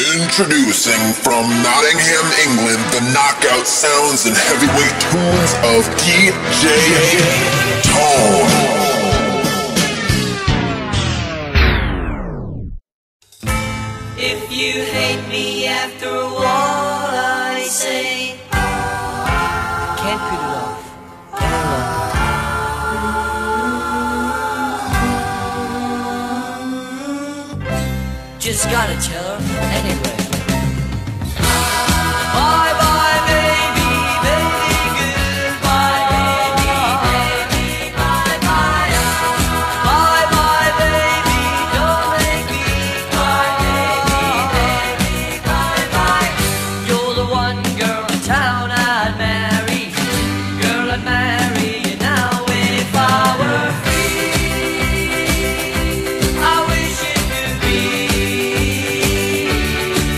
Introducing from Nottingham, England, the knockout sounds and heavyweight tunes of DJ Tone. If you hate me after all I say, can't put it off any longer. Just gotta tell her anyway. Bye bye baby, baby, goodbye baby, baby, bye bye. Bye bye baby, don't make me cry baby, baby, bye bye. You're the one girl in town I'd marry, girl I'd marry you now if I were free. I wish it could be.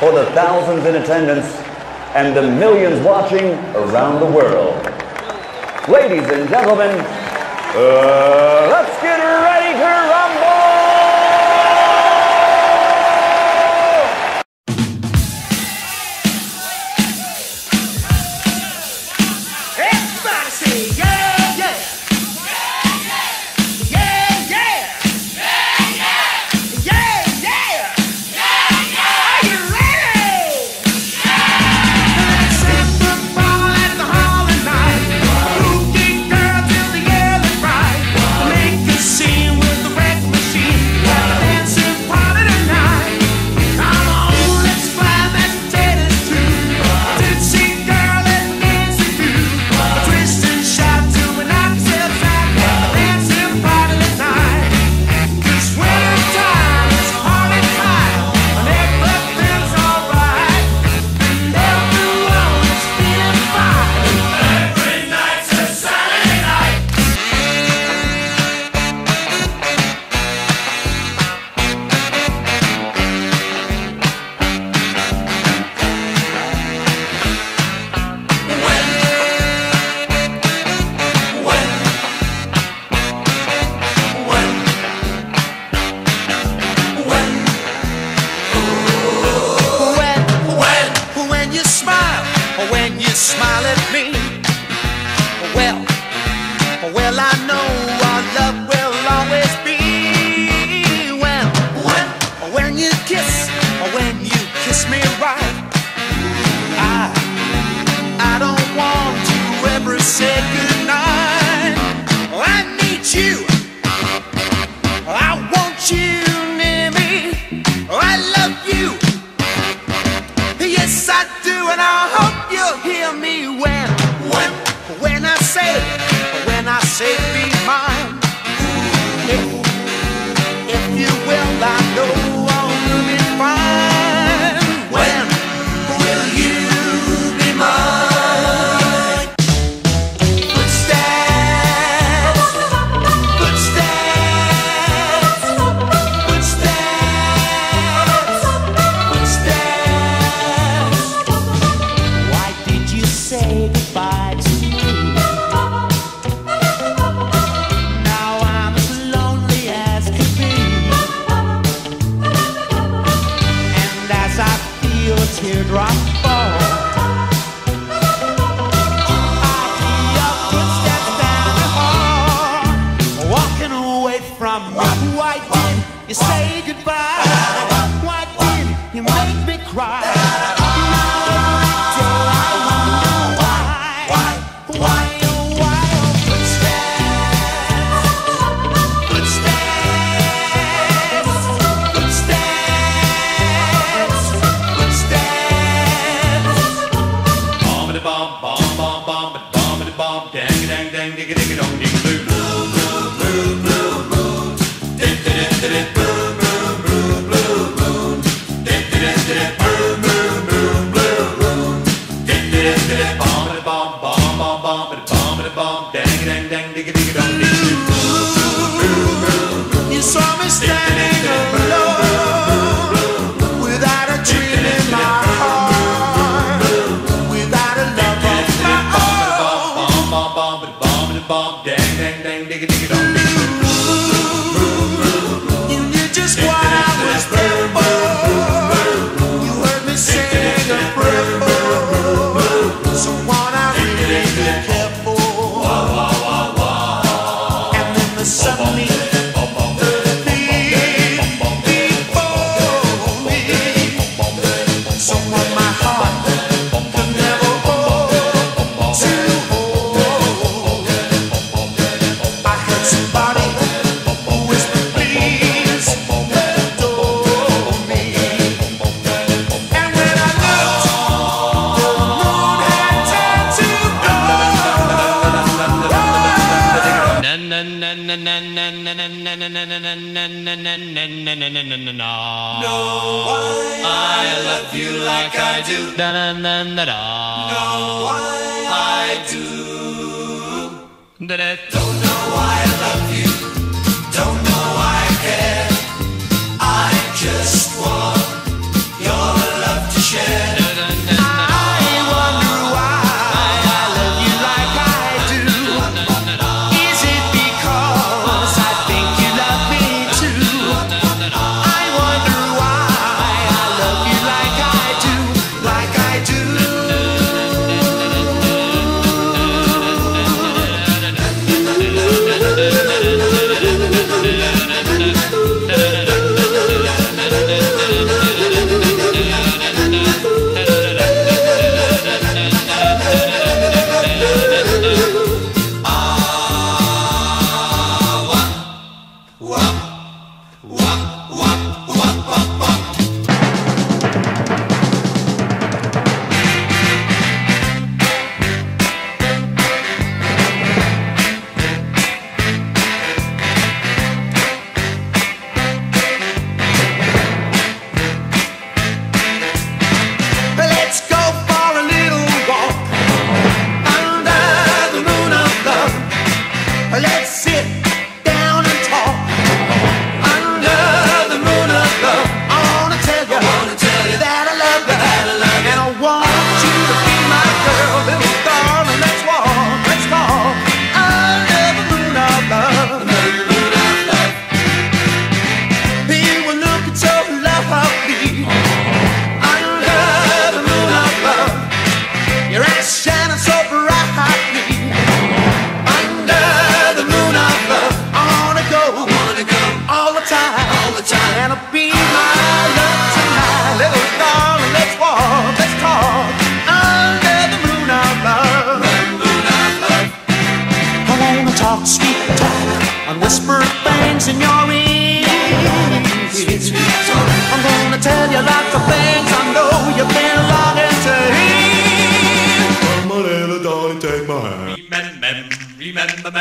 for the thousands in attendance and the millions watching around the world. Ladies and gentlemen, let's get ready to rumble! Everybody say yeah, yeah. Yeah, yeah. Yeah, yeah. Are you ready? Let's set the ball at the hall tonight. Looking girl till the early bright. Make a scene with the wreck machine. Have a dancing party tonight. Come on, let's fly that potatoes too. Tipsy girl and dancing too. Twist and shout till we knock ourselves out. Have a dancing party tonight. 'Cause winter time is party time. And everything's alright. And everyone is feeling fine. Every night's a Saturday night. When you smile at me, well, I know our love will always be. When you kiss me right, I don't want to ever say goodnight. I need you, I want you near me, I love you. Yes, I do, and I hope you'll hear me when I say be mine. If you will, I know I'll be fine. When will you be mine? Footsteps, footsteps, footsteps, footsteps. Why did you say goodbye to me? Now I'm as lonely as could be. And as I feel a teardrop fall, I hear your footsteps down the hall, walking away from me. Why did you say goodbye? Why did you make me cry? You saw me standing alone, without a dream in my heart, without a love of my own. You knew just what I was there for. You heard me sing a prayer for someone I really care for. And then the suddenly I love you like I do. No, I do. Don't know why I love you. Don't know why I care. I just want your love to whisper things in your ear. I'm gonna tell you lots of things I know you've been longing to hear. Come on, little darling, take my hand. Remember,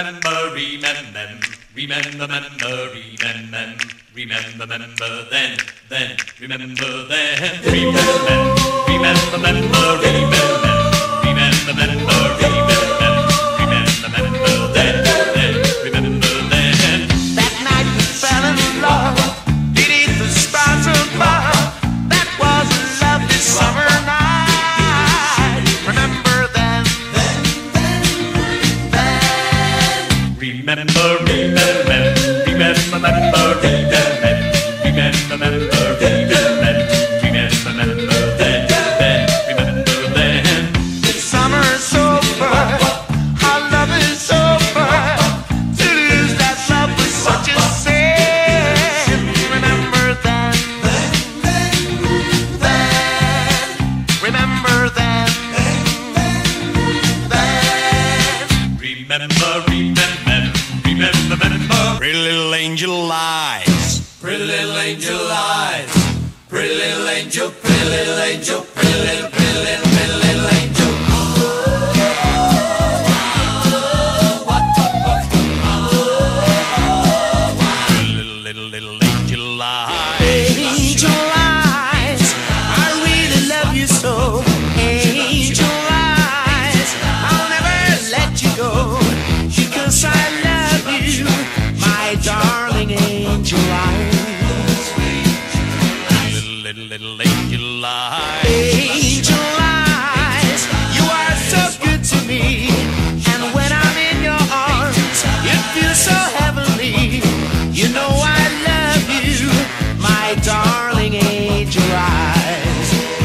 that night we fell in love beneath the stars above. That was a lovely summer night. Remember then. The summer is over, our love is over. To lose that love was such a sin. Remember then. Remember then. Pretty little angel lies. Pretty little angel lies. Pretty little angel, pretty little angel, pretty little, pretty little, pretty little angel. Little angel lies. Angel eyes, I really love you so. Angel eyes, I'll never let you go. Because I love you, my darling angel eyes. Little angel lies. Angel eyes, you are so good to me. And when I'm in your arms, it feels so heavenly. You know I love you, my darling angel eyes.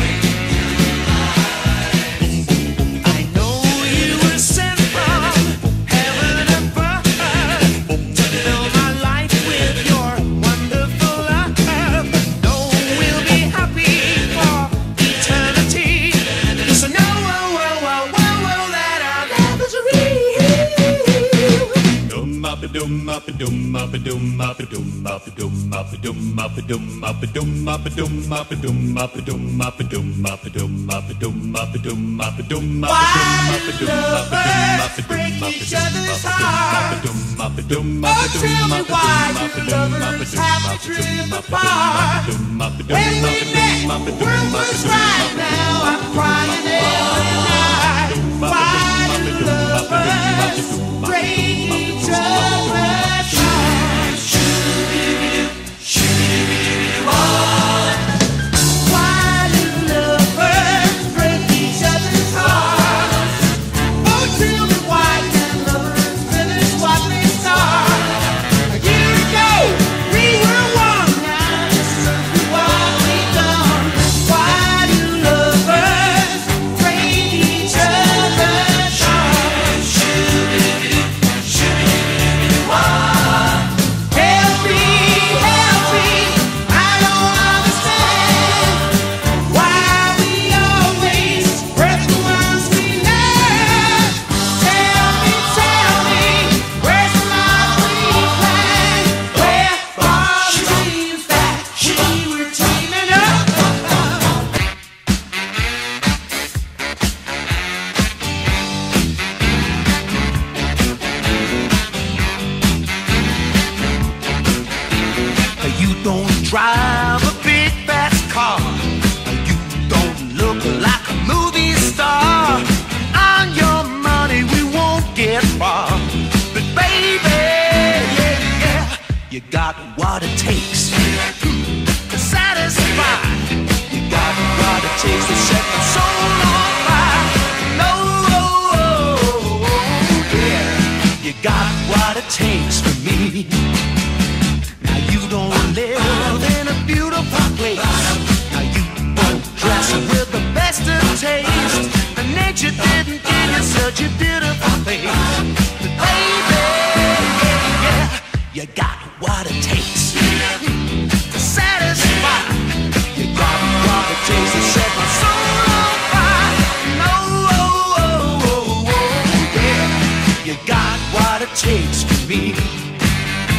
I know you were sent from heaven above to fill my life with your wonderful love. No, we'll be happy for eternity. So know, that our love is break each other's heart. Oh, tell me why you lovers have to drift apart. When we met, the world was right. Now I'm crying every night. Why do lovers break each other's heart? Why do lovers break each other's hearts? Oh, tell me why can lovers finish what they start? A year ago, we were one, now just look at what we've done. Why do lovers break each other's hearts? Help me, I don't understand why we always hurt the ones we love. Tell me, where's the life we planned? Where are the dreams that we were dreaming of? You don't drive a big fast car. You don't look like a movie star. On your money we won't get far. But baby, yeah, you got what it takes to satisfy. You got what it takes to set the soul on fire. No, yeah, you got what it takes for me. Now you don't live in a beautiful place. Now you don't dress with the best of taste. And nature didn't give you such a beautiful face. But baby, yeah, you got what it takes to satisfy. You got what it takes to set my soul on fire. No, yeah, you got what it takes for me.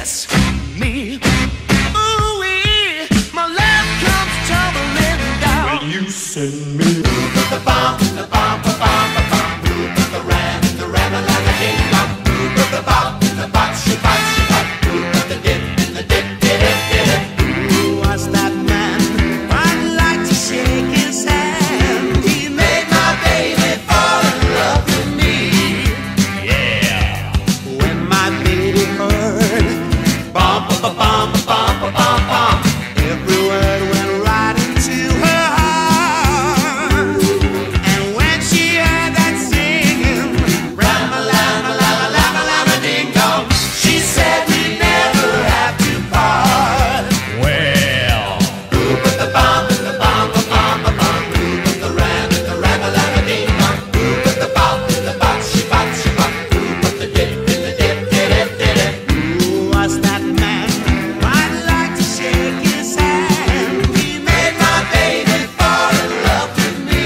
kiss me. Ooh-wee, my love comes tumbling down. Will you send me the bomb, the bomb, the bomb, the bomb, the ram, like a ding dong, the bop, the bop, she bop, the dip, the dip, dip, dip. Who was that man? I'd like to shake his hand. He made my baby fall in love with me. Yeah. When my baby heard bum, bum, bum, bum, bum, bum, bum, every word went right into her heart. And when she heard that singing, rama, lama, lama, lama, lama, ding dong, she said we'd never have to part. Well, but the bomb, the bomb, the bomb, the bomb, the rama, lama, ding dong, but the bop, she bop, but the dip, dip, dip. Who was that man? I'd like to shake his hand. He made my baby fall in love with me.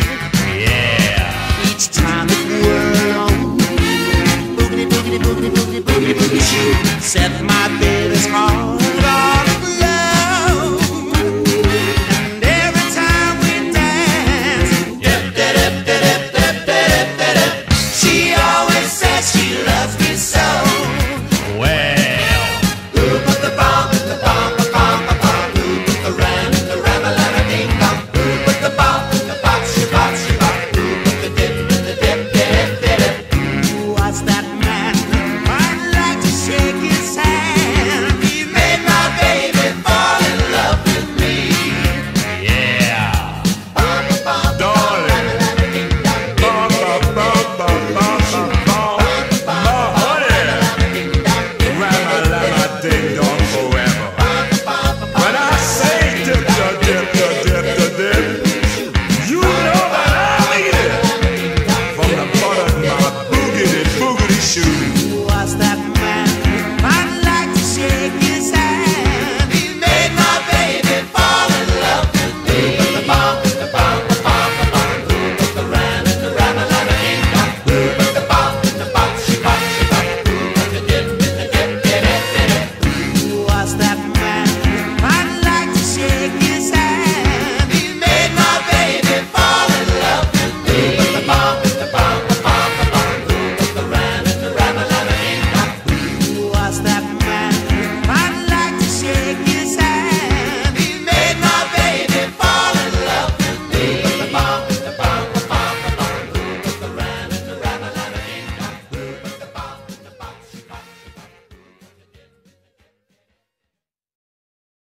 Yeah. Each time it whirled on, boogity, boogity, boogity, boogity, boogity, boogity, she set my baby